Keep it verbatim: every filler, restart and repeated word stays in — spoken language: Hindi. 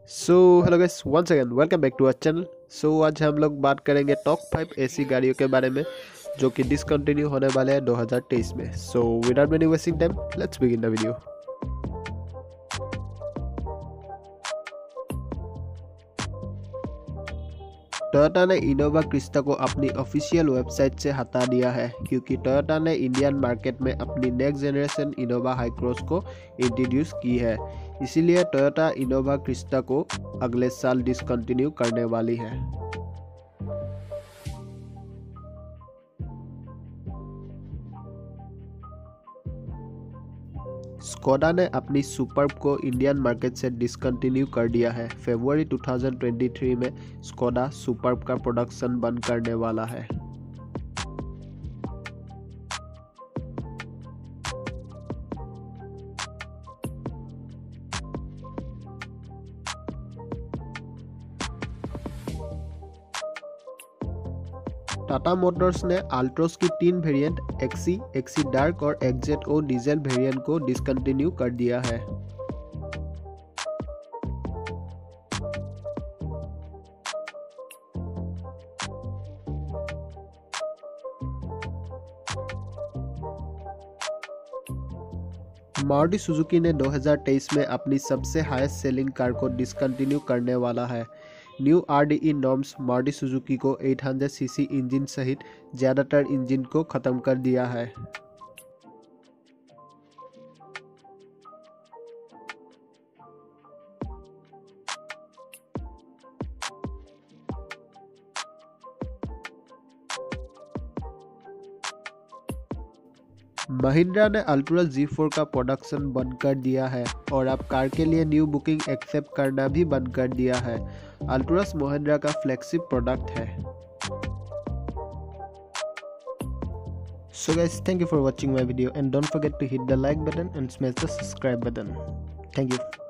So hello guys, once again welcome back to our channel. So आज हम लोग बात करेंगे टॉप फाइव एसी गाड़ियों के बारे में जो कि डिसकंटिन्यू होने वाले हैं दो हज़ार तेईस में। So without any wasting time, let's begin the video. Toyota ने इनोवा क्रिस्टा को अपनी ऑफिशियल वेबसाइट से हटा दिया है क्योंकि टोयोटा ने इंडियन मार्केट में अपनी next generation Innova Hycross को इंट्रोड्यूस की है। इसीलिए टोयोटा इनोवा क्रिस्टा को अगले साल डिसकंटिन्यू करने वाली है। स्कोडा ने अपनी सुपर्ब को इंडियन मार्केट से डिसकंटिन्यू कर दिया है। फरवरी दो हज़ार तेईस में स्कोडा सुपर्ब का प्रोडक्शन बंद करने वाला है। टाटा मोटर्स ने अल्ट्रोस की तीन वेरिएंट एक्सी, एक्सी डार्क और एक्सजेड ओ डीजल वेरिएंट को डिसकंटिन्यू कर दिया है। मारुति सुजुकी ने दो हज़ार तेईस में अपनी सबसे हाईएस्ट सेलिंग कार को डिसकंटिन्यू करने वाला है। New RDE norms Maruti Suzuki को आठ सौ सीसी इंजन सहित ज़्यादातर इंजन को ख़त्म कर दिया है। महिंद्रा ने अल्ट्रा जी फोर का प्रोडक्शन बंद कर दिया है और अब कार के लिए न्यू बुकिंग एक्सेप्ट करना भी बंद कर दिया है। अल्ट्रास महिंद्रा का फ्लैगशिप प्रोडक्ट है। So guys, thank you for watching my video and don't forget to hit the like button and smash the subscribe button. Thank you.